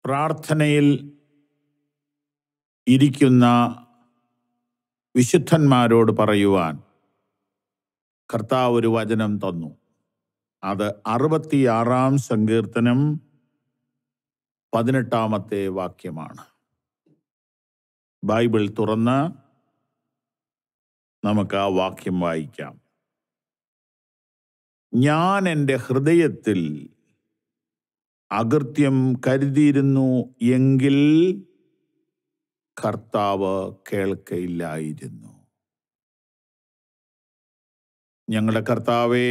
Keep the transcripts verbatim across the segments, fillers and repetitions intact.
പ്രാർത്ഥനയിൽ ഇരിക്കുന്ന വിശുദ്ധന്മാരോട് പറയുവാൻ കർത്താവ് ഒരു വചനം തന്നു. അത് അറുപത്തിയാറാം സങ്കീർത്തനം പതിനെട്ടാമത്തെ വാക്യമാണ്. ബൈബിൾ തുറന്ന് നമുക്ക് ആ വാക്യം വായിക്കാം. ഞാൻ എൻ്റെ ഹൃദയത്തിൽ അകൃത്യം കരുതിയിരുന്നു എങ്കിൽ കർത്താവ് കേൾക്കയില്ലായിരുന്നു. ഞങ്ങളുടെ കർത്താവേ,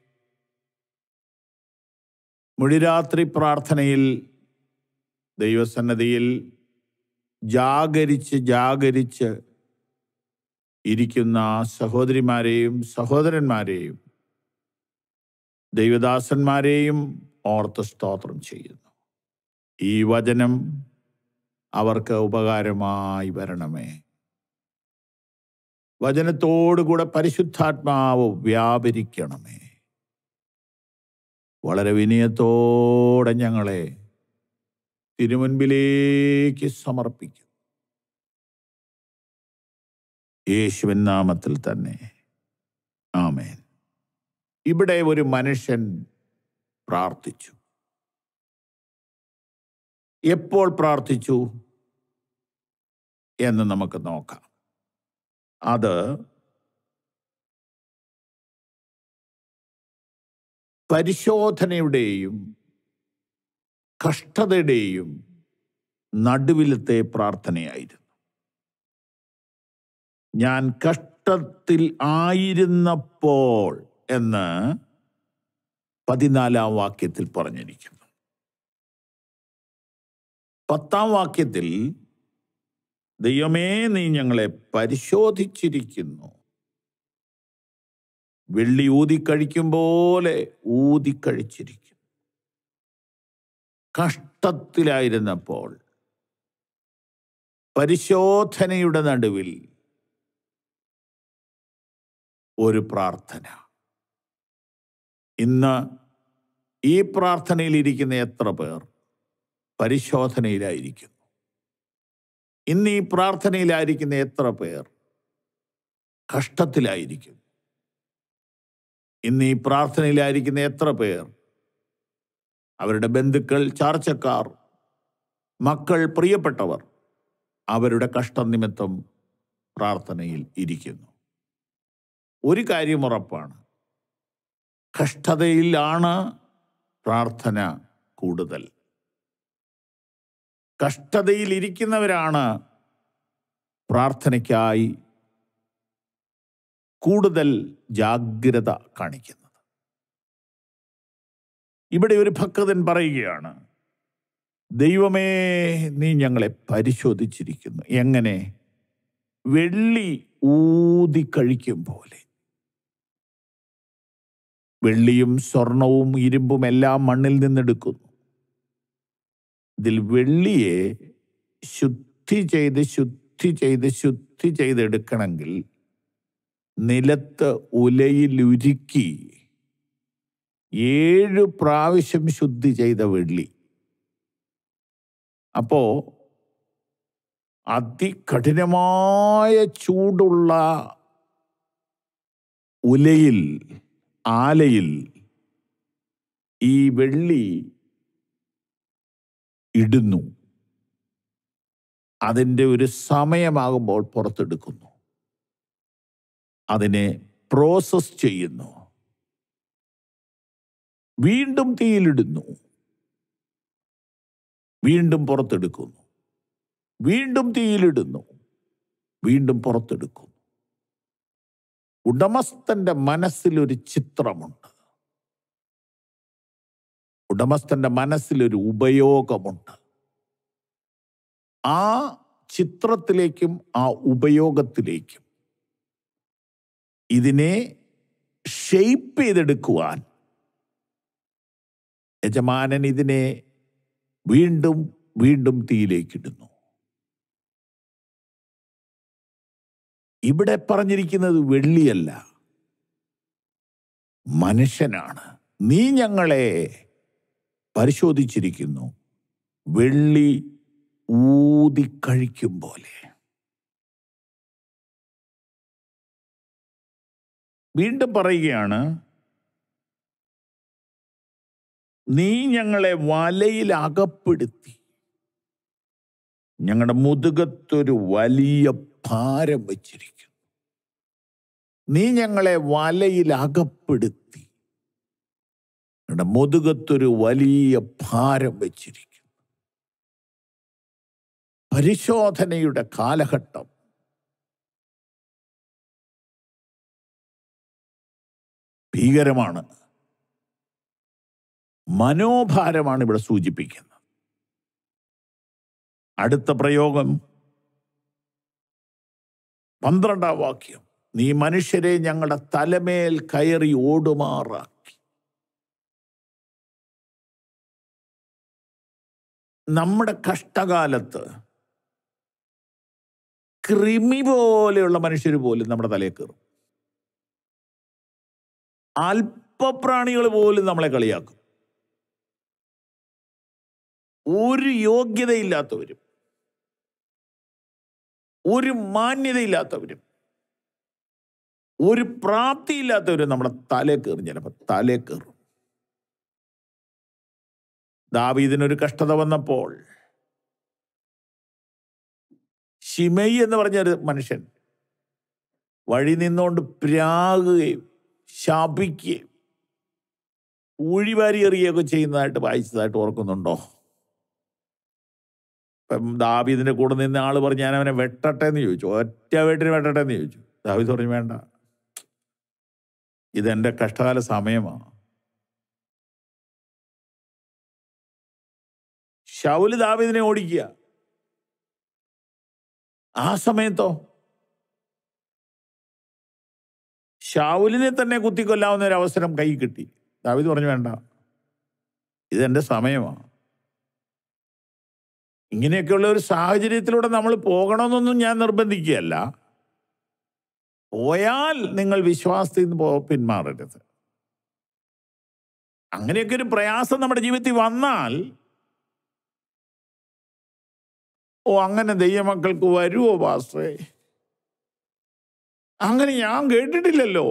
മുഴുരാത്രി പ്രാർത്ഥനയിൽ ദൈവസന്നിധിയിൽ ജാഗരിച്ച് ജാഗരിച്ച് ഇരിക്കുന്ന സഹോദരിമാരെയും സഹോദരന്മാരെയും ദൈവദാസന്മാരെയും ഓർത്ത് സ്തോത്രം ചെയ്യുന്നു. ഈ വചനം അവർക്ക് ഉപകാരമായി വരണമേ. വചനത്തോടുകൂടെ പരിശുദ്ധാത്മാവ് വ്യാപരിക്കണമേ. വളരെ വിനയത്തോടെ ഞങ്ങളെ തിരുമുൻപിലേക്ക് സമർപ്പിക്കും. യേശുവിൻ നാമത്തിൽ തന്നെ ആമേൻ. ഇവിടെ ഒരു മനുഷ്യൻ പ്രാർത്ഥിച്ചു. എപ്പോൾ പ്രാർത്ഥിച്ചു എന്ന് നമുക്ക് നോക്കാം. അത് പരിശോധനയുടെയും കഷ്ടതയുടെയും നടുവിലത്തെ പ്രാർത്ഥനയായിരുന്നു. ഞാൻ കഷ്ടത്തിൽ ആയിരുന്നപ്പോൾ എന്ന് പതിനാലാം വാക്യത്തിൽ പറഞ്ഞിരിക്കുന്നു. പത്താം വാക്യത്തിൽ ദൈവമേ, നീ ഞങ്ങളെ പരിശോധിച്ചിരിക്കുന്നു. വെള്ളി ഊതിക്കഴിക്കും പോലെ ഊതിക്കഴിച്ചിരിക്കുന്നു. കഷ്ടത്തിലായിരുന്നപ്പോൾ പരിശോധനയുടെ നടുവിൽ ഒരു പ്രാർത്ഥന. ഇന്ന് ഈ പ്രാർത്ഥനയിലിരിക്കുന്ന എത്ര പേർ പരിശോധനയിലായിരിക്കുന്നു? ഇന്ന് ഈ പ്രാർത്ഥനയിലായിരിക്കുന്ന എത്ര പേർ കഷ്ടത്തിലായിരിക്കുന്നു? ഇന്ന് ഈ പ്രാർത്ഥനയിലായിരിക്കുന്ന എത്ര പേർ അവരുടെ ബന്ധുക്കൾ, ചാർച്ചക്കാർ, മക്കൾ, പ്രിയപ്പെട്ടവർ അവരുടെ കഷ്ടനിമിത്തം പ്രാർത്ഥനയിൽ ഇരിക്കുന്നു? ഒരു കാര്യം ഉറപ്പാണ്, കഷ്ടതയിലാണ് പ്രാർത്ഥന കൂടുതൽ. കഷ്ടതയിൽ ഇരിക്കുന്നവരാണ് പ്രാർത്ഥനയ്ക്കായി കൂടുതൽ ജാഗ്രത കാണിക്കുന്നത്. ഇവിടെ ഒരു ഭക്തൻ പറയുകയാണ്, ദൈവമേ, നീ ഞങ്ങളെ പരിശോധിച്ചിരിക്കുന്നു. എങ്ങനെ? വെള്ളി ഊതിക്കഴിക്കും പോലെ. വെള്ളിയും സ്വർണവും ഇരുമ്പും എല്ലാം മണ്ണിൽ നിന്നെടുക്കുന്നു. ഇതിൽ വെള്ളിയെ ശുദ്ധി ചെയ്ത് ശുദ്ധി ചെയ്ത് ശുദ്ധി ചെയ്തെടുക്കണമെങ്കിൽ നിലത്ത് ഉലയിലുരുക്കി ഏഴ് പ്രാവശ്യം ശുദ്ധി ചെയ്ത വെള്ളി. അപ്പോ അതികഠിനമായ ചൂടുള്ള ഉലയിൽ, ആലയിൽ ഈ വെള്ളി ഇടുന്നു. അതിൻ്റെ ഒരു സമയമാകുമ്പോൾ പുറത്തെടുക്കുന്നു. അതിനെ പ്രോസസ് ചെയ്യുന്നു. വീണ്ടും തീയിലിടുന്നു. വീണ്ടും പുറത്തെടുക്കുന്നു. വീണ്ടും തീയിലിടുന്നു. വീണ്ടും പുറത്തെടുക്കുന്നു. ഉടമസ്ഥന്റെ മനസ്സിലൊരു ചിത്രമുണ്ട്. ഉടമസ്ഥന്റെ മനസ്സിലൊരു ഉപയോഗമുണ്ട്. ആ ചിത്രത്തിലേക്കും ആ ഉപയോഗത്തിലേക്കും ഇതിനെ ഷെയ്പ്പ് ചെയ്തെടുക്കുവാൻ യജമാനൻ ഇതിനെ വീണ്ടും വീണ്ടും തീയിലേക്കിടുന്നു. ഇവിടെ പറഞ്ഞിരിക്കുന്നത് വെള്ളിയല്ല, മനുഷ്യനാണ്. നീ ഞങ്ങളെ പരിശോധിച്ചിരിക്കുന്നു. വെള്ളി ഊതിക്കഴിക്കും പോലെ. വീണ്ടും പറയുകയാണ്, നീ ഞങ്ങളെ വലയിൽ അകപ്പെടുത്തി ഞങ്ങളുടെ മുതുകത്തൊരു വലിയ ഭാരം വച്ചിരിക്കുന്നു. നീ ഞങ്ങളെ വലയിൽ അകപ്പെടുത്തി ഞങ്ങളുടെ മുതുകത്തൊരു വലിയ ഭാരം വച്ചിരിക്കുന്നു. പരിശോധനയുടെ കാലഘട്ടം ഭീകരമാണ്. മനോഭാരമാണ് ഇവിടെ സൂചിപ്പിക്കുന്നത്. അടുത്ത പ്രയോഗം പന്ത്രണ്ടാം വാക്യം, നീ മനുഷ്യരെ ഞങ്ങളുടെ തലമേൽ കയറി ഓടുമാറാക്കി. നമ്മുടെ കഷ്ടകാലത്ത് കൃമി പോലെയുള്ള മനുഷ്യർ പോലും നമ്മുടെ തലയിൽ കയറും. അല്പപ്രാണികൾ പോലും നമ്മളെ കളിയാക്കും. ഒരു യോഗ്യതയില്ലാത്തവരും ഒരു മാന്യതയില്ലാത്തവരും ഒരു പ്രാപ്തിയില്ലാത്തവരും നമ്മുടെ തലേ കയറും. ചിലപ്പോൾ തലേ കയറും. ദാവീദിനൊരു കഷ്ടത വന്നപ്പോൾ ശിമെയി എന്ന് പറഞ്ഞൊരു മനുഷ്യൻ വഴി നിന്നുകൊണ്ട് പ്രാകുകയും ശപിക്കുകയും ഊഴിവാരി എറിയുകയൊക്കെ ചെയ്യുന്നതായിട്ട് വായിച്ചതായിട്ട് ഓർക്കുന്നുണ്ടോ? ഇപ്പം ദാവീദിന്റെ കൂടെ നിന്ന് ആള് പറഞ്ഞ് ഞാൻ അവനെ വെട്ടട്ടെ എന്ന് ചോദിച്ചു. ഒറ്റ വീട്ടിന് വെട്ടട്ടെ എന്ന് ചോദിച്ചു. ദാവീദ് പറഞ്ഞു, വേണ്ട, ഇതെന്റെ കഷ്ടകാല സമയമാണ്. ശൗല് ദാവീദിനെ ഓടിക്കുക. ആ സമയത്തോ ശൗലിനെ തന്നെ കുത്തിക്കൊല്ലാവുന്ന ഒരു അവസരം കൈ കിട്ടി. ദാവീദ് പറഞ്ഞു, വേണ്ട, ഇതെന്റെ സമയമാണ്. ഇങ്ങനെയൊക്കെയുള്ള ഒരു സാഹചര്യത്തിലൂടെ നമ്മൾ പോകണമെന്നൊന്നും ഞാൻ നിർബന്ധിക്കുകയല്ല. പോയാൽ നിങ്ങൾ വിശ്വാസത്തിൽ നിന്ന് പിന്മാറരുത്. അങ്ങനെയൊക്കെ ഒരു പ്രയാസം നമ്മുടെ ജീവിതത്തിൽ വന്നാൽ, ഓ അങ്ങനെ ദൈവമക്കൾക്ക് വരുമോ പാസ്റ്ററേ? അങ്ങനെ ഞാൻ കേട്ടിട്ടില്ലല്ലോ.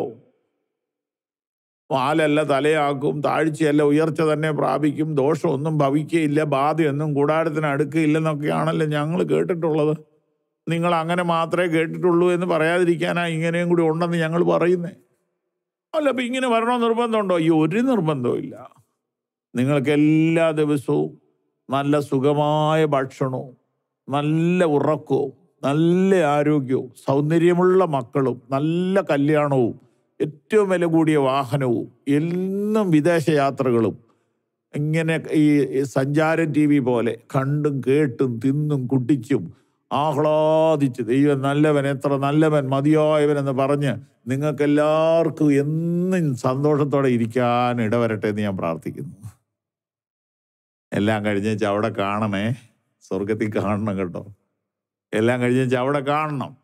വാലല്ല തലയാക്കും, താഴ്ചയല്ല ഉയർച്ച തന്നെ പ്രാപിക്കും, ദോഷമൊന്നും ഭവിക്കുകയില്ല, ബാധയൊന്നും കൂടാരത്തിന് അടുക്കുകയില്ലെന്നൊക്കെയാണല്ലോ ഞങ്ങൾ കേട്ടിട്ടുള്ളത്. നിങ്ങൾ അങ്ങനെ മാത്രമേ കേട്ടിട്ടുള്ളൂ എന്ന് പറയാതിരിക്കാനാ ഇങ്ങനെയും കൂടി ഉണ്ടെന്ന് ഞങ്ങൾ പറയുന്നേ. അല്ല, അപ്പം ഇങ്ങനെ വരണോ നിർബന്ധമുണ്ടോ? ഈ ഒരു നിർബന്ധവും ഇല്ല. നിങ്ങൾക്ക് എല്ലാ ദിവസവും നല്ല സുഖമായ ഭക്ഷണവും നല്ല ഉറക്കവും നല്ല ആരോഗ്യവും സൗന്ദര്യമുള്ള മക്കളും നല്ല കല്യാണവും ഏറ്റവും വില കൂടിയ വാഹനവും എന്നും വിദേശ യാത്രകളും ഇങ്ങനെ ഈ സഞ്ചാരം ടി വി പോലെ കണ്ടും കേട്ടും തിന്നും കുട്ടിച്ചും ആഹ്ലാദിച്ച് ദൈവം നല്ലവൻ, എത്ര നല്ലവൻ, മതിയായവൻ എന്ന് പറഞ്ഞ് നിങ്ങൾക്കെല്ലാവർക്കും എന്നും സന്തോഷത്തോടെ ഇരിക്കാൻ ഇടവരട്ടെ എന്ന് ഞാൻ പ്രാർത്ഥിക്കുന്നു. എല്ലാം കഴിഞ്ഞ് അവിടെ കാണണേ, സ്വർഗത്തിൽ കാണണം കേട്ടോ. എല്ലാം കഴിഞ്ഞ് അവിടെ കാണണം.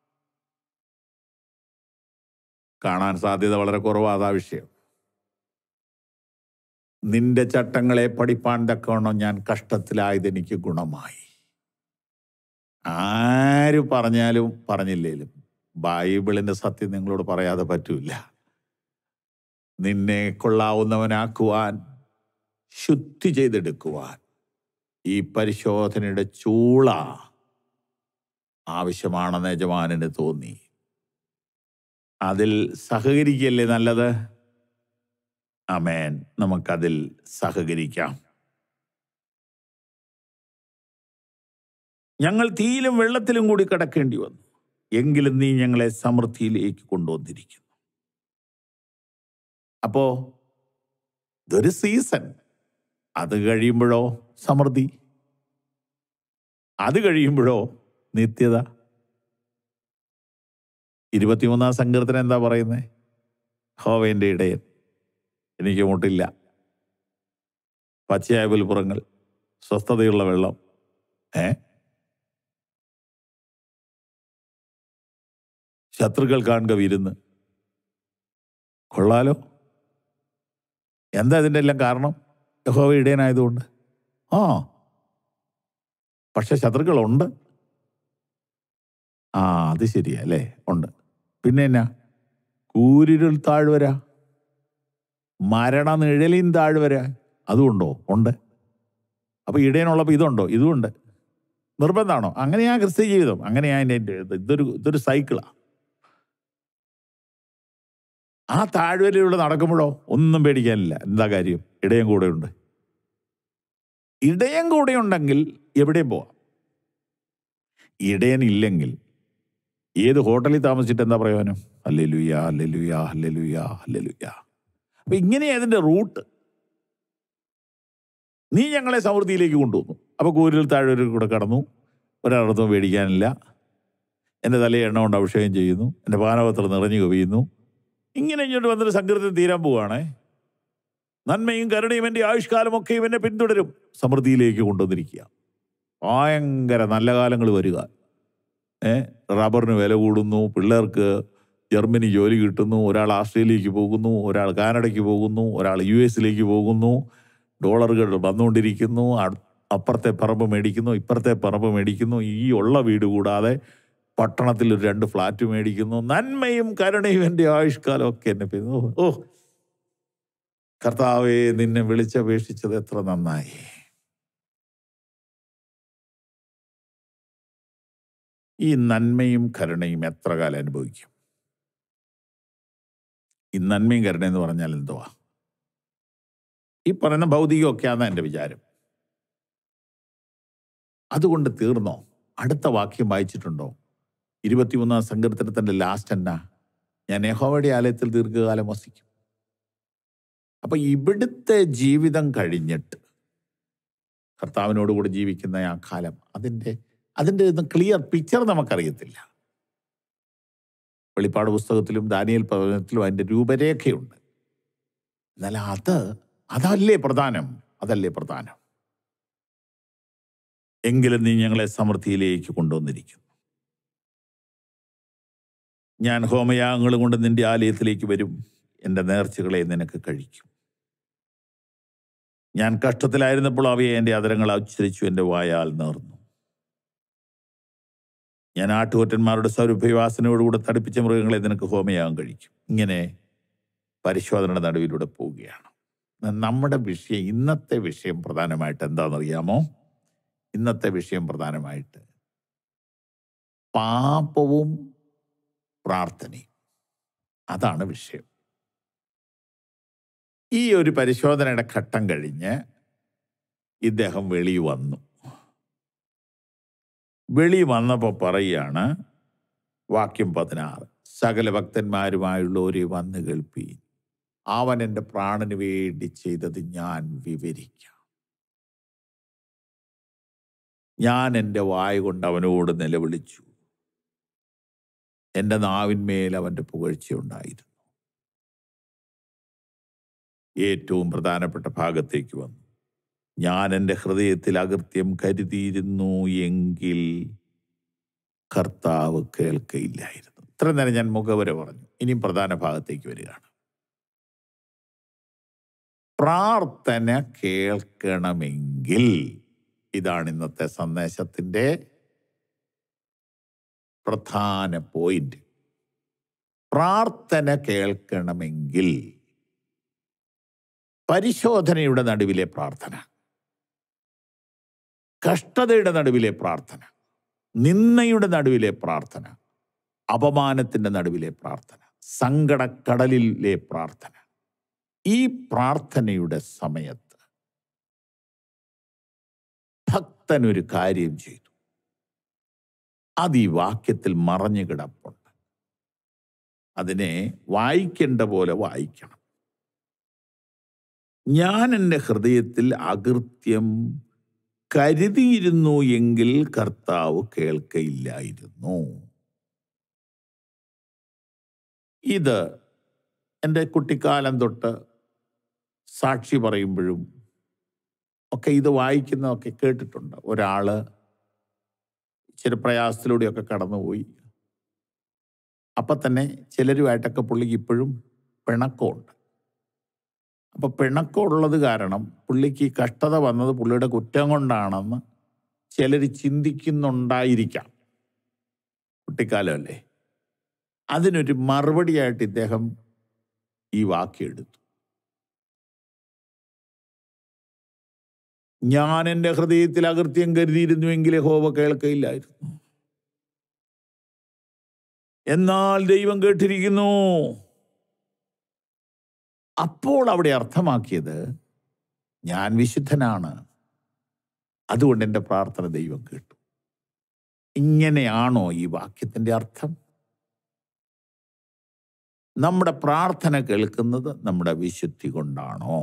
കാണാൻ സാധ്യത വളരെ കുറവാണ്. അതാ വിഷയം. നിന്റെ ചട്ടങ്ങളെ പഠിപ്പാൻ തക്കവണ്ണം ഞാൻ കഷ്ടത്തിലായത് എനിക്ക് ഗുണമായി. ആര് പറഞ്ഞാലും പറഞ്ഞില്ലേലും ബൈബിളിന്റെ സത്യം നിങ്ങളോട് പറയാതെ പറ്റൂല. നിന്നെ കൊള്ളാവുന്നവനാക്കുവാൻ, ശുദ്ധി ചെയ്തെടുക്കുവാൻ ഈ പരിശോധനയുടെ ചൂള ആവശ്യമാണെന്ന് യജമാനന് തോന്നി. അതിൽ സഹകരിക്കല്ലേ നല്ലത്? ആമേൻ. നമുക്കതിൽ സഹകരിക്കാം. ഞങ്ങൾ തീയിലും വെള്ളത്തിലും കൂടി കടക്കേണ്ടി വന്നു, എങ്കിലും നീ ഞങ്ങളെ സമൃദ്ധിയിലേക്ക് കൊണ്ടുവന്നിരിക്കുന്നു. അപ്പോ ഇതൊരു സീസൺ. അത് കഴിയുമ്പോഴോ സമൃദ്ധി, അത് കഴിയുമ്പോഴോ നിത്യത. ഇരുപത്തിമൂന്നാം സങ്കീർത്തനം എന്താ പറയുന്നത്? യഹോവയുടെ ഇടയൻ, എനിക്ക് മുട്ടില്ല. പച്ചയായ പുൽപ്പുറങ്ങൾ, സ്വസ്ഥതയുള്ള വെള്ളം. ഏ ശത്രുക്കൾ കാണുക വിരുന്ന്. കൊള്ളാലോ. എന്താ ഇതിൻ്റെ എല്ലാം കാരണം? യഹോവ ഇടയനായതുകൊണ്ട്. ആ പക്ഷെ ശത്രുക്കളുണ്ട്. ആ അത് ശരിയാ അല്ലേ, ഉണ്ട്. പിന്നെ എന്നാ? കൂരിരുൾ താഴ്വര, മരണനിഴലിൻ താഴ്വര, അതുകൊണ്ടോ? ഉണ്ട്. അപ്പൊ ഇടയനുള്ളപ്പോൾ ഇതുണ്ടോ? ഇതുമുണ്ട്. നിർബന്ധമാണോ? അങ്ങനെയാ ക്രിസ്ത്യ ജീവിതം, അങ്ങനെയാ എൻ്റെ ഇതൊരു ഇതൊരു സൈക്കിളാ. ആ താഴ്വരയിലൂടെ നടക്കുമ്പോഴോ ഒന്നും പേടിക്കാനില്ല. എന്താ കാര്യം? ഇടയൻ കൂടെയുണ്ട്. ഇടയൻ കൂടെയുണ്ടെങ്കിൽ എവിടെയും പോവാം. ഇടയൻ ഇല്ലെങ്കിൽ ഏത് ഹോട്ടലിൽ താമസിച്ചിട്ട് എന്താ പ്രയോജനം? Hallelujah, hallelujah, hallelujah, hallelujah. അപ്പൊ ഇങ്ങനെയാ അതിന്റെ റൂട്ട്. നീ ഞങ്ങളെ സമൃദ്ധിയിലേക്ക് കൊണ്ടുവന്നു. അപ്പൊ കൂരിൽ താഴ്വരയിൽ കൂടെ കടന്നു, ഒരാളത്തും പേടിക്കാനില്ല. എൻ്റെ തലയിൽ എണ്ണ കൊണ്ട് അഭിഷേകം ചെയ്യുന്നു, എൻ്റെ പാനപത്രം നിറഞ്ഞു കവിയുന്നു. ഇങ്ങനെ ഇങ്ങോട്ട് വന്നൊരു സങ്കീർത്തനം തീരാൻ പോവുകയാണേ. നന്മയും കരുണയും എൻ്റെ ആയുഷ്കാലമൊക്കെ ഇവനെ പിന്തുടരും. സമൃദ്ധിയിലേക്ക് കൊണ്ടുവന്നിരിക്കുക. ഭയങ്കര നല്ല കാലങ്ങൾ വരിക. ഏ റബ്ബറിന് വില കൂടുന്നു, പിള്ളേർക്ക് ജർമ്മനി ജോലി കിട്ടുന്നു, ഒരാൾ ആസ്ട്രേലിയക്ക് പോകുന്നു, ഒരാൾ കാനഡയ്ക്ക് പോകുന്നു, ഒരാൾ യു എസിലേക്ക് പോകുന്നു, ഡോളറുകൾ വന്നുകൊണ്ടിരിക്കുന്നു, അപ്പുറത്തെ പറമ്പ് മേടിക്കുന്നു, ഇപ്പുറത്തെ പറമ്പ് മേടിക്കുന്നു, ഈ ഉള്ള വീട് കൂടാതെ പട്ടണത്തിൽ ഒരു രണ്ട് ഫ്ലാറ്റ് മേടിക്കുന്നു. നന്മയും കരുണയും എൻ്റെ ആയുഷ്കാലം ഒക്കെ എന്നെ പിന്നെ ഓ കർത്താവേ, നിന്നെ വിളിച്ചപേക്ഷിച്ചത് എത്ര നന്നായി. ഈ നന്മയും കരുണയും എത്ര കാലം അനുഭവിക്കും? ഈ നന്മയും കരുണ എന്ന് പറഞ്ഞാൽ എന്തുവാ? ഈ പറയുന്ന ഭൗതികമൊക്കെയാണെന്ന് എൻ്റെ വിചാരം. അതുകൊണ്ട് തീർന്നോ? അടുത്ത വാക്യം വായിച്ചിട്ടുണ്ടോ? ഇരുപത്തിമൂന്നാം സങ്കീർത്തനത്തിൻ്റെ ലാസ്റ്റ് എന്നാ? ഞാൻ യഹോവയുടെ ആലയത്തിൽ ദീർഘകാലം വസിക്കും. അപ്പൊ ഇവിടുത്തെ ജീവിതം കഴിഞ്ഞിട്ട് കർത്താവിനോടുകൂടി ജീവിക്കുന്ന ആ കാലം, അതിൻ്റെ അതിൻ്റെ ഒന്നും ക്ലിയർ പിക്ചർ നമുക്കറിയത്തില്ല. വെളിപ്പാട് പുസ്തകത്തിലും ദാനിയേൽ പ്രവചനത്തിലും അതിൻ്റെ രൂപരേഖയുണ്ട്. എന്നാൽ അത് അതല്ലേ പ്രധാനം, അതല്ലേ പ്രധാനം. എങ്കിലും നീ ഞങ്ങളെ സമൃദ്ധിയിലേക്ക് കൊണ്ടുവന്നിരിക്കുന്നു. ഞാൻ ഹോമയാഗങ്ങൾ കൊണ്ട് നിന്റെ ആലയത്തിലേക്ക് വരും, എൻ്റെ നേർച്ചകളെ നിനക്ക് കഴിക്കും. ഞാൻ കഷ്ടത്തിലായിരുന്നപ്പോൾ അവയെ എൻ്റെ അധരങ്ങൾ ഉച്ചരിച്ചു, എൻ്റെ വായാൽ നേർന്നു. ഞാൻ ആട്ടുകൊറ്റന്മാരുടെ സൗരഭ്യവാസനയോടുകൂടെ തടിപ്പിച്ച മൃഗങ്ങളെ നിനക്ക് ഹോമയാഗം കഴിക്കും. ഇങ്ങനെ പരിശോധനയുടെ നടുവിലൂടെ പോവുകയാണ്. നമ്മുടെ വിഷയം, ഇന്നത്തെ വിഷയം പ്രധാനമായിട്ട് എന്താണെന്നറിയാമോ? ഇന്നത്തെ വിഷയം പ്രധാനമായിട്ട് പാപവും പ്രാർത്ഥനയും. അതാണ് വിഷയം. ഈ ഒരു പരിശോധനയുടെ ഘട്ടം കഴിഞ്ഞ് ഇദ്ദേഹം വെളി വന്നു. വെളി വന്നപ്പോൾ പറയുകയാണ്, വാക്യം പതിനാറ്, സകല ഭക്തന്മാരുമായുള്ളവരെ വന്നു കേൾപ്പീൻ, അവൻ എൻ്റെ പ്രാണന് വേണ്ടി ചെയ്തത് ഞാൻ വിവരിക്കാം. ഞാൻ എൻ്റെ വായ കൊണ്ട് അവനോട് നിലവിളിച്ചു, എൻ്റെ നാവിന്മേൽ അവൻ്റെ പുകഴ്ചയുണ്ടായിരുന്നു. ഏറ്റവും പ്രധാനപ്പെട്ട ഭാഗത്തേക്ക് വന്നു. ഞാൻ എൻ്റെ ഹൃദയത്തിൽ അകൃത്യം കരുതിയിരുന്നു എങ്കിൽ കർത്താവ് കേൾക്കയില്ലായിരുന്നു. ഇത്ര നേരം ഞാൻ മുഖവര പറഞ്ഞു. ഇനിയും പ്രധാന ഭാഗത്തേക്ക് വരികയാണ്. പ്രാർത്ഥന കേൾക്കണമെങ്കിൽ, ഇതാണ് ഇന്നത്തെ സന്ദേശത്തിൻ്റെ പ്രധാന പോയിന്റ്. പ്രാർത്ഥന കേൾക്കണമെങ്കിൽ പരിശോധനയുടെ നടുവിലെ പ്രാർത്ഥന, കഷ്ടതയുടെ നടുവിലെ പ്രാർത്ഥന, നിന്ദയുടെ നടുവിലെ പ്രാർത്ഥന, അപമാനത്തിൻ്റെ നടുവിലെ പ്രാർത്ഥന, സങ്കടക്കടലിലെ പ്രാർത്ഥന, ഈ പ്രാർത്ഥനയുടെ സമയത്ത് ഭക്തനൊരു കാര്യം ചെയ്തു. അത് ഈ വാക്യത്തിൽ മറഞ്ഞു കിടപ്പുണ്ട്. അതിനെ വായിക്കേണ്ട പോലെ വായിക്കണം. ഞാൻ എൻ്റെ ഹൃദയത്തിൽ അകൃത്യം കരുതിയിരുന്നു എങ്കിൽ കർത്താവ് കേൾക്കയില്ലായിരുന്നു. ഇത് എൻ്റെ കുട്ടിക്കാലം തൊട്ട് സാക്ഷി പറയുമ്പോഴും ഒക്കെ ഇത് വായിക്കുന്നതൊക്കെ കേട്ടിട്ടുണ്ട്. ഒരാൾ ഇച്ചിരി പ്രയാസത്തിലൂടെയൊക്കെ കടന്നുപോയി. അപ്പം തന്നെ ചിലരുമായിട്ടൊക്കെ പുള്ളിക്ക് ഇപ്പോഴും പിണക്കമുണ്ട്. അപ്പോൾ പിണക്കമുള്ളത് കാരണം പുള്ളിക്ക് ഈ കഷ്ടത വന്നത് പുള്ളിയുടെ കുറ്റം കൊണ്ടാണെന്ന് ചിലർ ചിന്തിക്കുന്നുണ്ടായിരിക്കാം. കുട്ടിക്കാലമല്ലേ. അതിനൊരു മറുപടിയായിട്ട് ഇദ്ദേഹം ഈ വാക്യം എടുത്തു. ഞാൻ എൻ്റെ ഹൃദയത്തിൽ അകൃത്യം കരുതിയിരുന്നുവെങ്കിൽ യഹോവ കേൾക്കയില്ലായിരുന്നു. എന്നാൽ ദൈവം കേട്ടിരിക്കുന്നു. അപ്പോൾ അവിടെ അർത്ഥമാക്കിയത്, ഞാൻ വിശുദ്ധനാണ്, അതുകൊണ്ട് എൻ്റെ പ്രാർത്ഥന ദൈവം കേട്ടു. ഇങ്ങനെയാണോ ഈ വാക്യത്തിൻ്റെ അർത്ഥം? നമ്മുടെ പ്രാർത്ഥന കേൾക്കുന്നത് നമ്മുടെ വിശുദ്ധി കൊണ്ടാണോ?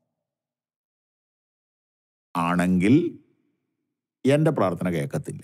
ആണെങ്കിൽ എൻ്റെ പ്രാർത്ഥന കേൾക്കത്തില്ല.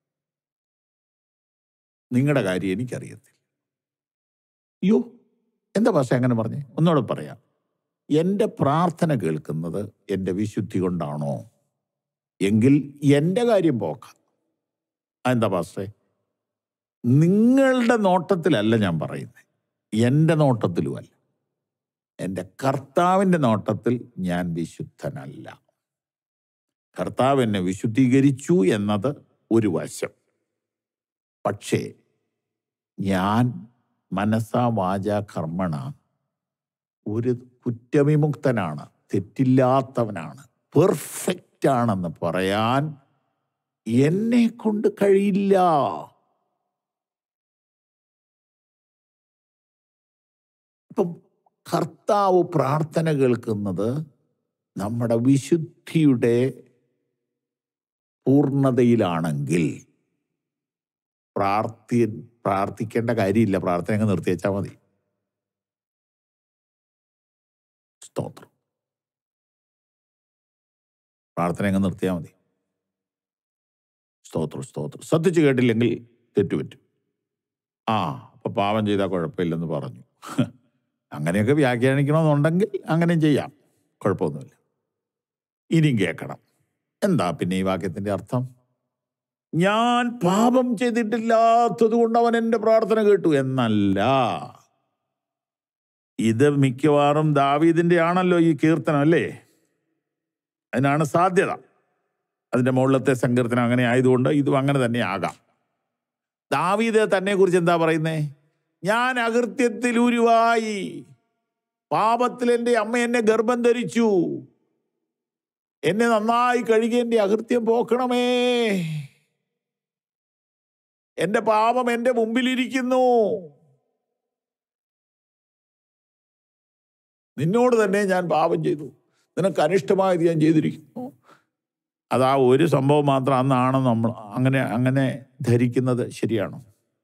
നിങ്ങളുടെ കാര്യം എനിക്കറിയത്തില്ല. അയ്യോ, എന്താ ഭാഷ അങ്ങനെ പറഞ്ഞേ? ഒന്നുകൂടെ പറയാം. എൻ്റെ പ്രാർത്ഥന കേൾക്കുന്നത് എൻ്റെ വിശുദ്ധി കൊണ്ടാണോ? എങ്കിൽ എൻ്റെ കാര്യം പോക്കാം. അതെന്താ പാസ്റ്റേ? നിങ്ങളുടെ നോട്ടത്തിലല്ല ഞാൻ പറയുന്നത്, എൻ്റെ നോട്ടത്തിലുമല്ല. എൻ്റെ കർത്താവിൻ്റെ നോട്ടത്തിൽ ഞാൻ വിശുദ്ധനല്ല. കർത്താവ് എന്നെ വിശുദ്ധീകരിച്ചു എന്നത് ഒരു വശം. പക്ഷേ ഞാൻ മനസ്സാ വാചാ കർമ്മണ ഒരു കുറ്റവിമുക്തനാണ്, തെറ്റില്ലാത്തവനാണ്, പെർഫെക്റ്റ് ആണെന്ന് പറയാൻ എന്നെ കൊണ്ട് കഴിയില്ല. ഇപ്പം കർത്താവ് പ്രാർത്ഥന കേൾക്കുന്നത് നമ്മുടെ വിശുദ്ധിയുടെ പൂർണ്ണതയിലാണെങ്കിൽ പ്രാർത്ഥി പ്രാർത്ഥിക്കേണ്ട കാര്യമില്ല. പ്രാർത്ഥന അങ്ങ് നിർത്തിവെച്ചാൽ മതി. സ്തോത്രം. പ്രാർത്ഥന അങ്ങ് നിർത്തിയാൽ മതി. സ്തോത്രം സ്തോത്രം. ശ്രദ്ധിച്ച് കേട്ടില്ലെങ്കിൽ തെറ്റുപറ്റും. ആ അപ്പൊ പാപം ചെയ്താൽ കുഴപ്പമില്ലെന്ന് പറഞ്ഞു. അങ്ങനെയൊക്കെ വ്യാഖ്യാനിക്കണമെന്നുണ്ടെങ്കിൽ അങ്ങനെയും ചെയ്യാം, കുഴപ്പമൊന്നുമില്ല. ഇനിയും കേൾക്കണം. എന്താ പിന്നെ ഈ വാക്യത്തിന്റെ അർത്ഥം? ഞാൻ പാപം ചെയ്തിട്ടില്ലാത്തത് കൊണ്ട് അവൻ എൻ്റെ പ്രാർത്ഥന കേട്ടു എന്നല്ല. ഇത് മിക്കവാറും ദാവീദിന്റെ ആണല്ലോ ഈ കീർത്തനം, അല്ലേ? അതിനാണ് സാധ്യത. അതിന്റെ മുകളിലത്തെ സങ്കീർത്തനം അങ്ങനെ ആയതുകൊണ്ട് ഇതും അങ്ങനെ തന്നെ ആകാം. ദാവീദ് തന്നെ കുറിച്ച് എന്താ പറയുന്നേ? ഞാൻ അകൃത്യത്തിൽ ഉരുവായി, പാപത്തിൽ എൻ്റെ അമ്മ എന്നെ ഗർഭം ധരിച്ചു, എന്നെ നന്നായി കഴുകി എൻ്റെ അകൃത്യം പോക്കണമേ, എൻ്റെ പാപം എൻ്റെ മുമ്പിലിരിക്കുന്നു, നിന്നോട് തന്നെ ഞാൻ പാപം ചെയ്തു, നിനക്ക് അനിഷ്ടമായത് ഞാൻ ചെയ്തിരിക്കുന്നു. അതാ ഒരു സംഭവം മാത്രം അന്നാണ് നമ്മൾ അങ്ങനെ അങ്ങനെ ധരിക്കുന്നത്. ശരിയാണോ?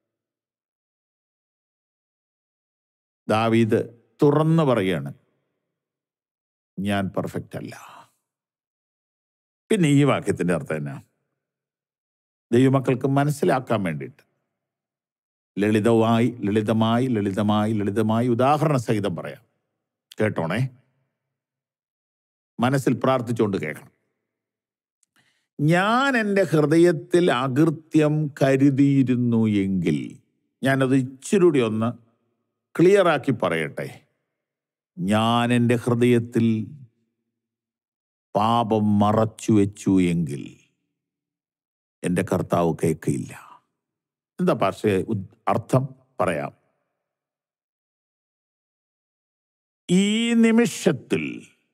ദാവീദ് തുറന്നു പറയാണ്, ഞാൻ പെർഫെക്റ്റ് അല്ല. പിന്നെ ഈ വാക്യത്തിന്റെ അർത്ഥം എന്നാ? ദൈവമക്കൾക്ക് മനസ്സിലാക്കാൻ വേണ്ടിയിട്ട് ലളിതമായി ലളിതമായി ലളിതമായി ലളിതമായി ഉദാഹരണ സഹിതം പറയാം. കേട്ടോണേ, മനസ്സിൽ പ്രാർത്ഥിച്ചുകൊണ്ട് കേൾക്കണം. ഞാൻ എൻ്റെ ഹൃദയത്തിൽ അകൃത്യം കരുതിയിരുന്നു എങ്കിൽ, ഞാനത് ഇച്ചിരി കൂടി ഒന്ന് ക്ലിയറാക്കി പറയട്ടെ. ഞാൻ എൻ്റെ ഹൃദയത്തിൽ പാപം മറച്ചു വെച്ചു എങ്കിൽ എൻ്റെ കർത്താവ് കേൾക്കയില്ല. എന്താ പക്ഷേ അർത്ഥം? പറയാം. ഈ നിമിഷത്തിൽ,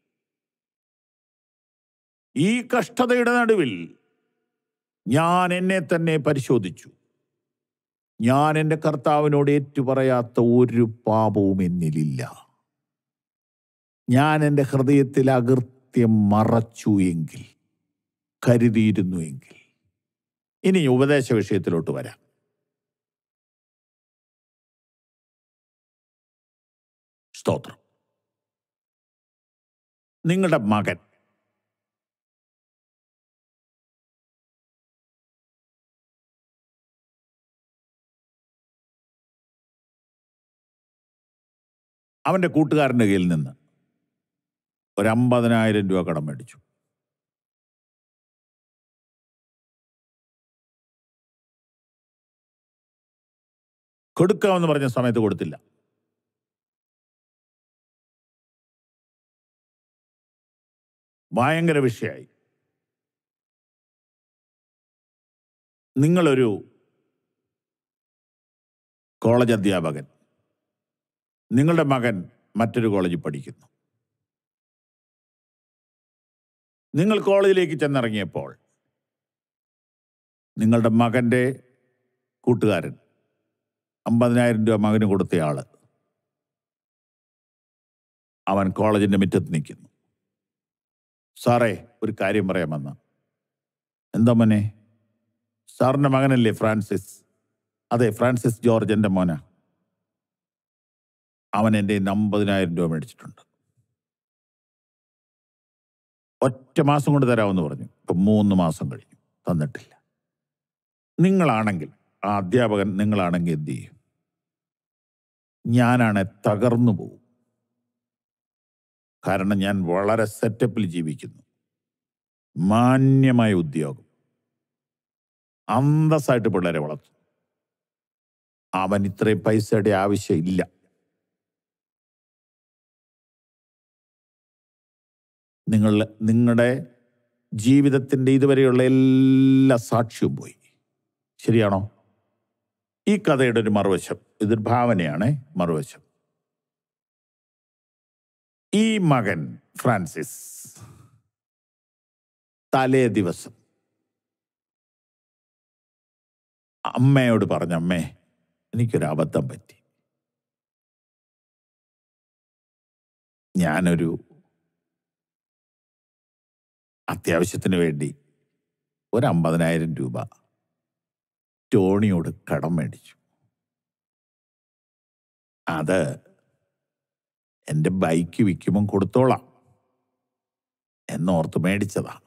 ഈ കഷ്ടതയുടെ നടുവിൽ ഞാൻ എന്നെ തന്നെ പരിശോധിച്ചു. ഞാൻ എൻ്റെ കർത്താവിനോട് ഏറ്റുപറയാത്ത ഒരു പാപവും എന്നിലില്ല. ഞാൻ എൻ്റെ ഹൃദയത്തിൽ അകൃത്യം മറച്ചു എങ്കിൽ, കരുതിയിരുന്നു എങ്കിൽ. ഇനി ഉപദേശ വിഷയത്തിലോട്ട് വരാം. സ്തോത്രം. നിങ്ങളുടെ മകൻ അവൻ്റെ കൂട്ടുകാരൻ്റെ കയ്യിൽ നിന്ന് ഒരു അമ്പതിനായിരം രൂപ കടം മേടിച്ചു. കൊടുക്കാമെന്ന് പറഞ്ഞ സമയത്ത് കൊടുത്തില്ല. ഭയങ്കര വിഷയമായി. നിങ്ങളൊരു കോളേജ് അധ്യാപകൻ, നിങ്ങളുടെ മകൻ മറ്റൊരു കോളേജിൽ പഠിക്കുന്നു. നിങ്ങൾ കോളേജിലേക്ക് ചെന്നിറങ്ങിയപ്പോൾ നിങ്ങളുടെ മകൻ്റെ കൂട്ടുകാരൻ അമ്പതിനായിരം രൂപ മകന് കൊടുത്തയാള് അവൻ കോളേജിൻ്റെ മുറ്റത്ത് നിൽക്കുന്നു. സാറേ, ഒരു കാര്യം പറയാമെന്ന്. എന്താ മോനെ? സാറിൻ്റെ മകനല്ലേ ഫ്രാൻസിസ്? അതെ, ഫ്രാൻസിസ് ജോർജ് എൻ്റെ മോനാ. അവൻ എൻ്റെ അമ്പതിനായിരം രൂപ മേടിച്ചിട്ടുണ്ട്. ഒറ്റ മാസം കൊണ്ട് തരാമെന്ന് പറഞ്ഞു. ഇപ്പം മൂന്ന് മാസം കഴിഞ്ഞു, തന്നിട്ടില്ല. നിങ്ങളാണെങ്കിൽ, ആ അധ്യാപകൻ നിങ്ങളാണെങ്കിൽ എന്ത് ചെയ്യും? ഞാനാണ് തകർന്നു പോകും. കാരണം ഞാൻ വളരെ സെറ്റപ്പിൽ ജീവിക്കുന്നു. മാന്യമായ ഉദ്യോഗം, അന്തസ്സായിട്ട് പിള്ളേരെ വളർത്തും. അവൻ ഇത്രയും പൈസയുടെ ആവശ്യമില്ല. നിങ്ങൾ നിങ്ങളുടെ ജീവിതത്തിൻ്റെ ഇതുവരെയുള്ള എല്ലാ സാക്ഷ്യവും പോയി. ശരിയാണോ? ഈ കഥയുടെ ഒരു മറുവശം, ഇതൊരു ഭാവനയാണ്. മറുവശം, ഈ മകൻ ഫ്രാൻസിസ് തലേ ദിവസം അമ്മയോട് പറഞ്ഞ, അമ്മേ, എനിക്കൊരു അബദ്ധം പറ്റി. ഞാനൊരു അത്യാവശ്യത്തിന് വേണ്ടി ഒരു അമ്പതിനായിരം രൂപ ടോണിയോട് കടം മേടിച്ചു. അത് എൻ്റെ ബൈക്ക് വിൽക്കുമ്പം കൊടുത്തോളാം എന്നോർത്ത് മേടിച്ചതാണ്.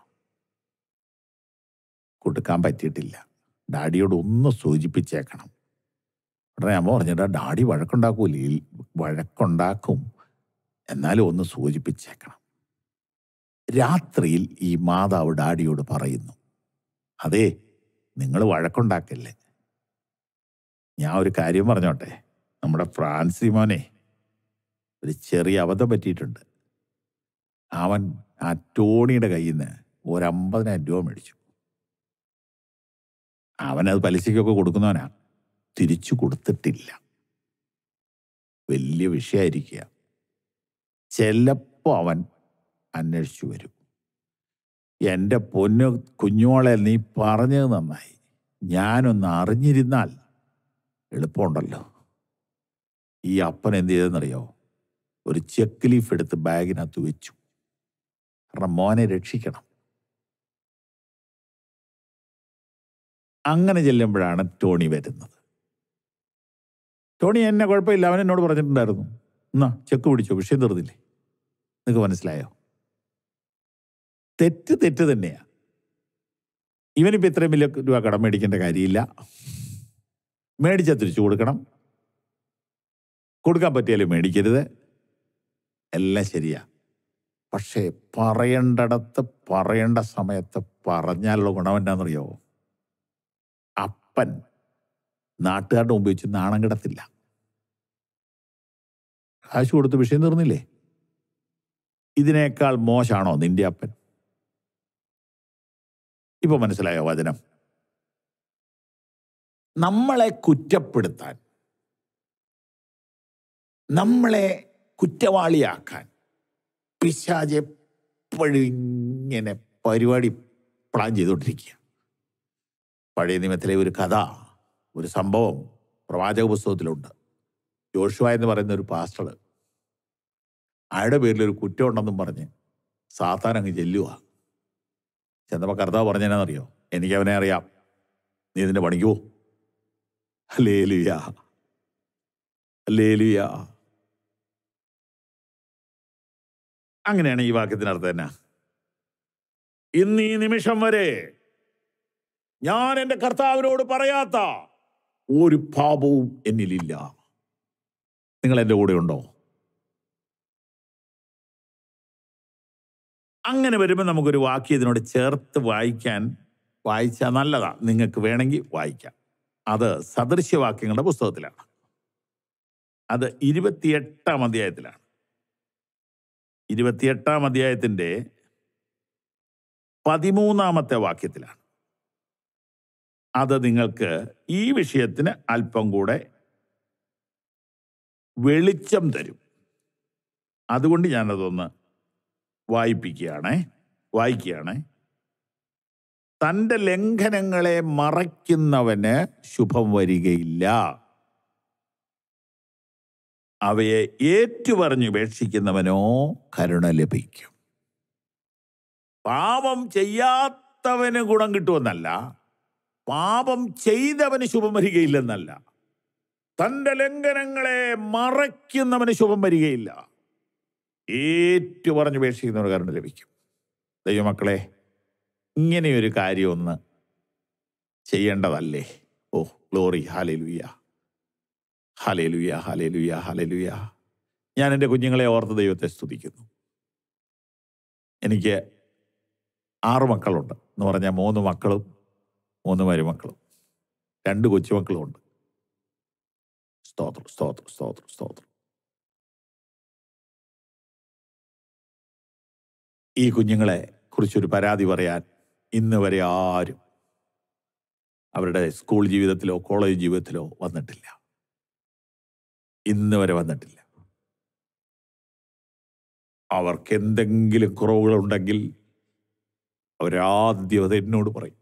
കൊടുക്കാൻ പറ്റിയിട്ടില്ല. ഡാഡിയോട് ഒന്ന് സൂചിപ്പിച്ചേക്കണം. ഉടനെ അമ്മ പറഞ്ഞിട്ടാ, ഡാഡി വഴക്കുണ്ടാക്കൂലേ? വഴക്കുണ്ടാക്കും, എന്നാലും ഒന്ന് സൂചിപ്പിച്ചേക്കണം. രാത്രിയിൽ ഈ മാതാവ് ഡാഡിയോട് പറയുന്നു, അതേ, നിങ്ങൾ വഴക്കുണ്ടാക്കല്ലേ. ഞാൻ ഒരു കാര്യം പറഞ്ഞോട്ടെ, നമ്മുടെ ഫ്രാൻസി മോനെ ഒരു ചെറിയ അബദ്ധം പറ്റിയിട്ടുണ്ട്. അവൻ ആ ടോണിയുടെ കയ്യിൽ നിന്ന് ഒരു അമ്പതിനായിരം രൂപ മേടിച്ചു. അവനത് പലിശയ്ക്കൊക്കെ കൊടുക്കുന്നവനാ, തിരിച്ചു കൊടുത്തിട്ടില്ല. വലിയ വിഷയമായിരിക്കുക. ചിലപ്പോൾ അവൻ അന്വേഷിച്ചു വരും. എൻ്റെ പൊന്നു കുഞ്ഞോളെ, നീ പറഞ്ഞത് നന്നായി. ഞാനൊന്ന് അറിഞ്ഞിരുന്നാൽ എളുപ്പമുണ്ടല്ലോ. ഈ അപ്പൻ എന്ത് ചെയ്തെന്നറിയോ? ഒരു ചെക്ക് ലീഫ് എടുത്ത് ബാഗിനകത്ത് വെച്ചു. കാരണം മോനെ രക്ഷിക്കണം. അങ്ങനെ ചെല്ലുമ്പോഴാണ് ടോണി വരുന്നത്. ടോണി എന്നെ കുഴപ്പമില്ല, അവൻ എന്നോട് പറഞ്ഞിട്ടുണ്ടായിരുന്നു, എന്നാ ചെക്ക് പിടിച്ചോ, വിഷയം തീർന്നില്ലേ. നിങ്ങൾക്ക് മനസ്സിലായോ? തെറ്റ് തെറ്റ് തന്നെയാണ്. ഇവനിപ്പോൾ ഇത്രയും വലിയ രൂപ കടം മേടിക്കേണ്ട കാര്യമില്ല. മേടിച്ചാൽ തിരിച്ചു കൊടുക്കണം. കൊടുക്കാൻ പറ്റിയാലും മേടിക്കരുത്. എല്ലാം ശരിയാ. പക്ഷേ പറയേണ്ടടത്ത് പറയേണ്ട സമയത്ത് പറഞ്ഞാലുള്ള ഗുണം എന്താണെന്നറിയോ? അപ്പൻ നാട്ടുകാരുടെ മുമ്പ് വെച്ച് നാണം കിടത്തില്ല. കാശ് കൊടുത്ത് വിഷയം തീർന്നില്ലേ. ഇതിനേക്കാൾ മോശമാണോ നിന്റെ അപ്പൻ? ഇപ്പൊ മനസ്സിലായോ വചനം? നമ്മളെ കുറ്റപ്പെടുത്താൻ, നമ്മളെ കുറ്റവാളിയാക്കാൻ പിശാച് എപ്പോഴും ഇങ്ങനെ പരിപാടി പ്ലാൻ ചെയ്തുകൊണ്ടിരിക്കുക. പഴയ നിയമത്തിലെ ഒരു കഥ, ഒരു സംഭവം പ്രവാചക പുസ്തകത്തിലുണ്ട്. യോശുവ എന്ന് പറയുന്ന ഒരു പാസ്റ്റർ, അയാളുടെ പേരിലൊരു കുറ്റം ഉണ്ടെന്നും പറഞ്ഞ് സാത്താൻ അങ്ങ് ചെല്ലുക. ചെന്നപ്പോൾ കർത്താവ് പറഞ്ഞതിനാണെന്നറിയോ? എനിക്ക് അവനെ അറിയാം, നീ ഇതിൻ്റെ പണിക്കോ. Hallelujah, hallelujah. അങ്ങനെയാണ് ഈ വാക്യത്തിനർത്ഥം തന്നെ. ഇന്ന് ഈ നിമിഷം വരെ ഞാൻ എൻ്റെ കർത്താവിനോട് പറയാത്ത ഒരു പാപവും എന്നിലില്ല. നിങ്ങൾ എൻ്റെ കൂടെ ഉണ്ടോ? അങ്ങനെ വരുമ്പോൾ നമുക്കൊരു വാക്യം ഇതിനോട് ചേർത്ത് വായിക്കാൻ വായിച്ചാൽ നല്ലതാണ്. നിങ്ങൾക്ക് വേണമെങ്കിൽ വായിക്കാം. അത് സദൃശ്യവാക്യങ്ങളുടെ പുസ്തകത്തിലാണ്. അത് ഇരുപത്തിയെട്ടാം അധ്യായത്തിലാണ്. ഇരുപത്തിയെട്ടാം അധ്യായത്തിൻ്റെ പതിമൂന്നാമത്തെ വാക്യത്തിലാണ്. അത് നിങ്ങൾക്ക് ഈ വിഷയത്തിന് അല്പം കൂടെ വെളിച്ചം തരും. അതുകൊണ്ട് ഞാനതൊന്ന് വായിപ്പിക്കുകയാണേ വായിക്കുകയാണേ തൻ്റെ ലംഘനങ്ങളെ മറയ്ക്കുന്നവന് ശുഭം വരികയില്ല, അവയെ ഏറ്റുപറഞ്ഞുപേക്ഷിക്കുന്നവനോ കരുണ ലഭിക്കും. പാപം ചെയ്യാത്തവന് ഗുണം കിട്ടുമെന്നല്ല, പാപം ചെയ്തവന് ശുഭം വരികയില്ലെന്നല്ല, തൻ്റെ ലംഘനങ്ങളെ മറയ്ക്കുന്നവന് ശുഭം വരികയില്ല, ഏറ്റു പറഞ്ഞുപേക്ഷിക്കുന്നവന് കരുണ ലഭിക്കും. ദൈവമക്കളെ, ഇങ്ങനെയൊരു കാര്യമൊന്ന് ചെയ്യേണ്ടതല്ലേ? Oh glory, hallelujah, hallelujah, hallelujah, hallelujah. ഞാൻ എൻ്റെ കുഞ്ഞുങ്ങളെ ഓർത്ത് ദൈവത്തെ സ്തുതിക്കുന്നു. എനിക്ക് ആറ് മക്കളുണ്ട് എന്ന് പറഞ്ഞാൽ മൂന്ന് മക്കളും മൂന്ന് മരുമക്കളും രണ്ട് കൊച്ചുമക്കളും ഉണ്ട്. സ്തോത്രം, സ്തോത്രം, സ്തോത്രം, സ്തോത്രം. ഈ കുഞ്ഞുങ്ങളെ കുറിച്ചൊരു പരാതി പറയാൻ ഇന്ന് വരെ ആരും അവരുടെ സ്കൂൾ ജീവിതത്തിലോ കോളേജ് ജീവിതത്തിലോ വന്നിട്ടില്ല. ഇന്ന് വരെ വന്നിട്ടില്ല. അവർക്ക് എന്തെങ്കിലും കുറവുകളുണ്ടെങ്കിൽ അവരാദ്യം അത് എന്നോട് പറയും.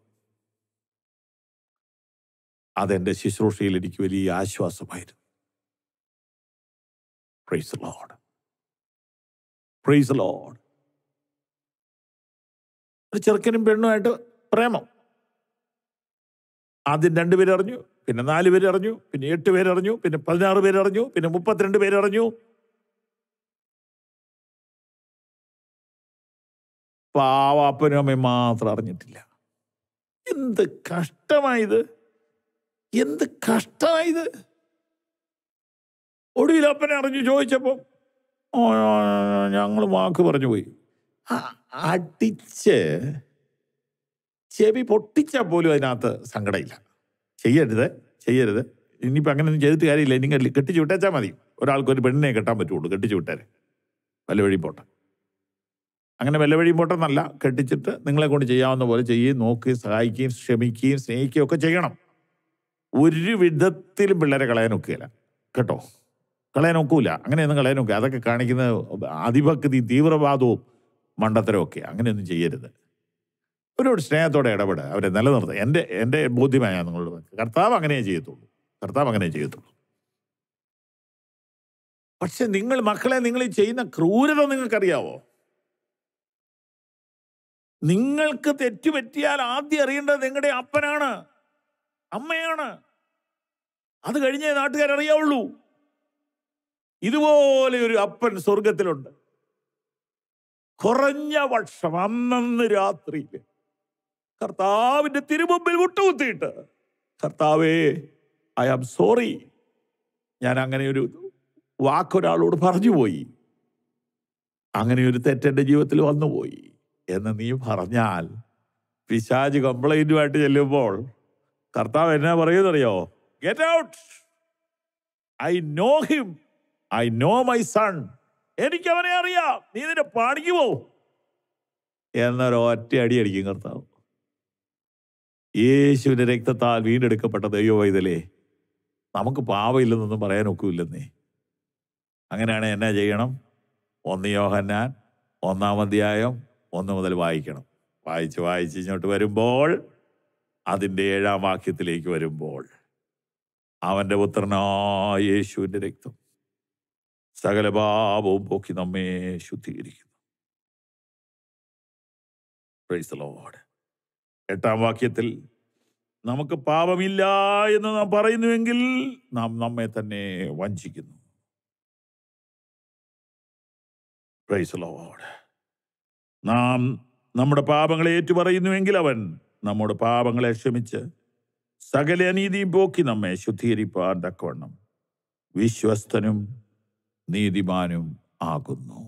അതെൻ്റെ ശുശ്രൂഷയിൽ എനിക്ക് വലിയ ആശ്വാസമായിരുന്നു. Praise the Lord, praise the Lord. ഒരു ചെറുക്കനും പെണ്ണുമായിട്ട് പ്രേമം. ആദ്യം രണ്ടുപേര് അറിഞ്ഞു, പിന്നെ നാല് പേര് അറിഞ്ഞു, പിന്നെ എട്ട് പേരറിഞ്ഞു, പിന്നെ പതിനാറ് പേരറിഞ്ഞു, പിന്നെ മുപ്പത്തിരണ്ട് പേരറിഞ്ഞു. പാവാപ്പനും അമ്മയും മാത്രം അറിഞ്ഞിട്ടില്ല. എന്ത് കഷ്ടമായത്, എന്ത് കഷ്ടമായത്. ഒടുവിൽ അപ്പനെ അറിഞ്ഞു ചോദിച്ചപ്പോൾ ഞങ്ങൾ വാക്ക് പറഞ്ഞു പോയി. അടിച്ച് ചെവി പൊട്ടിച്ചാൽ പോലും അതിനകത്ത് സങ്കടമില്ല. ചെയ്യരുത്, ചെയ്യരുത്. ഇനിയിപ്പോൾ അങ്ങനെയൊന്നും ചെയ്തിട്ട് കാര്യമില്ല. ഇനി കെട്ടിച്ചു വിട്ടേച്ചാൽ മതി. ഒരാൾക്ക് ഒരു പെണ്ണിനെ കെട്ടാൻ പറ്റുള്ളൂ. കെട്ടിച്ചു വിട്ടേരെ, വല്ല വഴിയും പോട്ടെ. അങ്ങനെ വല്ല വഴിയും പോട്ടെന്നല്ല, കെട്ടിച്ചിട്ട് നിങ്ങളെ കൊണ്ട് ചെയ്യാവുന്ന പോലെ ചെയ്യുകയും നോക്കുകയും സഹായിക്കുകയും ക്ഷമിക്കുകയും സ്നേഹിക്കുകയും ഒക്കെ ചെയ്യണം. ഒരു വിധത്തിലും പിള്ളേരെ കളയാൻ ഒക്കുകയില്ല കേട്ടോ. കളയാൻ ഒക്കൂല. അങ്ങനെയൊന്നും കളയാൻ ഒക്കുക. അതൊക്കെ കാണിക്കുന്ന അതിഭക്തി, തീവ്രവാദവും മണ്ടത്തരവും ഒക്കെ. അങ്ങനെയൊന്നും ചെയ്യരുത്. അവരോട് സ്നേഹത്തോടെ ഇടപെടുക, അവരെ നിലനിർത്തുക. എൻ്റെ എൻ്റെ ബോധ്യമായ നിങ്ങളോട് കർത്താവ് അങ്ങനെയേ ചെയ്യത്തുള്ളൂ. കർത്താവ് അങ്ങനെ ചെയ്യത്തുള്ളൂ. പക്ഷെ നിങ്ങൾ മക്കളെ, നിങ്ങൾ ഈ ചെയ്യുന്ന ക്രൂരത നിങ്ങൾക്കറിയാവോ? നിങ്ങൾക്ക് തെറ്റുപറ്റിയാൽ ആദ്യം അറിയേണ്ടത് നിങ്ങളുടെ അപ്പനാണ്, അമ്മയാണ്. അത് കഴിഞ്ഞേ നാട്ടുകാരറിയാവുള്ളൂ. ഇതുപോലെ ഒരു അപ്പൻ സ്വർഗത്തിലുണ്ട്. കുറഞ്ഞ പക്ഷം അന്നന്ന് രാത്രിയിൽ കർത്താവിന്റെ തിരുമുമ്പിൽ മുട്ടുകുത്തിയിട്ട്, കർത്താവേ ഐ ആം സോറി, ഞാൻ അങ്ങനെ ഒരു വാക്കൊരാളോട് പറഞ്ഞുപോയി, അങ്ങനെ ഒരു തെറ്റെൻ്റെ ജീവിതത്തിൽ വന്നുപോയി എന്ന് നീ പറഞ്ഞാൽ, പിശാച് കംപ്ലൈന്റുമായിട്ട് ചെല്ലുമ്പോൾ കർത്താവ് എന്നാ പറയുന്നറിയോ? Get out, I know him, I know my son, എനിക്ക് അവനെ അറിയാം, നീ നിന്റെ പാടിക്ക് പോ എന്നൊരൊറ്റ അടി അടിക്കും കർത്താവ്. യേശുവിന്റെ രക്തത്താൽ വീണ്ടെടുക്കപ്പെട്ട ദൈവവൈതലേ, നമുക്ക് പാവമില്ലെന്നൊന്നും പറയാൻ ഒക്കില്ലെന്നേ. അങ്ങനെയാണെങ്കിൽ എന്നാ ചെയ്യണം? ഒന്ന് യോഹന്നാൻ ഒന്നാം അധ്യായം ഒന്ന് മുതൽ വായിക്കണം. വായിച്ച് വായിച്ച് ഇങ്ങോട്ട് വരുമ്പോൾ, അതിൻ്റെ ഏഴാം വാക്യത്തിലേക്ക് വരുമ്പോൾ, അവൻ്റെ പുത്രനായ യേശുവിൻ്റെ രക്തം സകല പാപവും പോക്കി നമ്മെ ശുദ്ധീകരിക്കുന്നു. Price the Lord. എട്ടാം വാക്യത്തിൽ നമുക്ക് പാപമില്ല എന്ന് നാം പറയുന്നുവെങ്കിൽ നാം നമ്മെ തന്നെ വഞ്ചിക്കുന്നു. Price the Lord. നാം നമ്മുടെ പാപങ്ങളെ ഏറ്റുപറയുന്നുവെങ്കിൽ അവൻ നമ്മുടെ പാപങ്ങളെ ക്ഷമിച്ച് സകല അനീതിയും പോക്കി നമ്മെ ശുദ്ധീകരിപ്പാൻ തക്കവണ്ണം വിശ്വസ്തനും നീതിമാനും ആകുന്നു.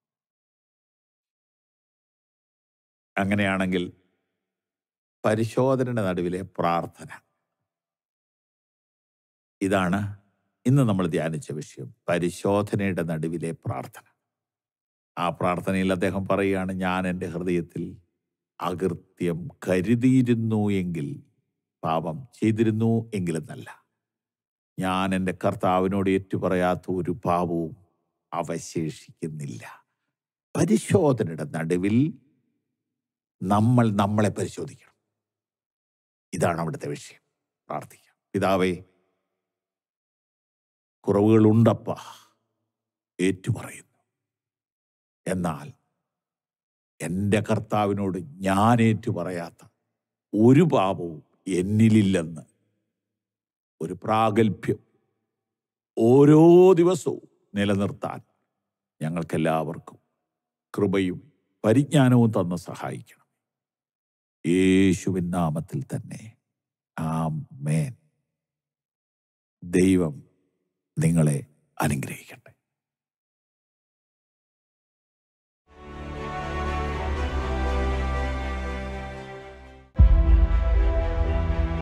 അങ്ങനെയാണെങ്കിൽ പരിശോധനയുടെ നടുവിലെ പ്രാർത്ഥന, ഇതാണ് ഇന്ന് നമ്മൾ ധ്യാനിച്ച വിഷയം. പരിശോധനയുടെ നടുവിലെ പ്രാർത്ഥന. ആ പ്രാർത്ഥനയിൽ അദ്ദേഹം പറയുകയാണ്, ഞാൻ എൻ്റെ ഹൃദയത്തിൽ അകൃത്യം കരുതിയിരുന്നു എങ്കിൽ പാപം ചെയ്തിരുന്നു എങ്കിലെന്നല്ല, ഞാൻ എൻ്റെ കർത്താവിനോട് ഏറ്റുപറയാത്ത ഒരു പാപവും അവശേഷിക്കുന്നില്ല. പരിശോധനയുടെ നടുവിൽ നമ്മൾ നമ്മളെ പരിശോധിക്കണം. ഇതാണ് അവിടുത്തെ വിഷയം. പ്രാർത്ഥിക്കാം. പിതാവേ, കുറവുകളുണ്ടപ്പ, ഏറ്റുപറയുന്നു. എന്നാൽ എൻ്റെ കർത്താവിനോട് ഞാൻ ഏറ്റുപറയാത്ത ഒരു പാപവും എന്നിലില്ലെന്ന് ഒരു പ്രാഗൽഭ്യം ഓരോ ദിവസവും നിലനിർത്താൻ ഞങ്ങൾക്കെല്ലാവർക്കും കൃപയും പരിജ്ഞാനവും തന്ന് സഹായിക്കണം. യേശുവിൻ നാമത്തിൽ തന്നെ. ആമേൻ. ദൈവം നിങ്ങളെ അനുഗ്രഹിക്കട്ടെ.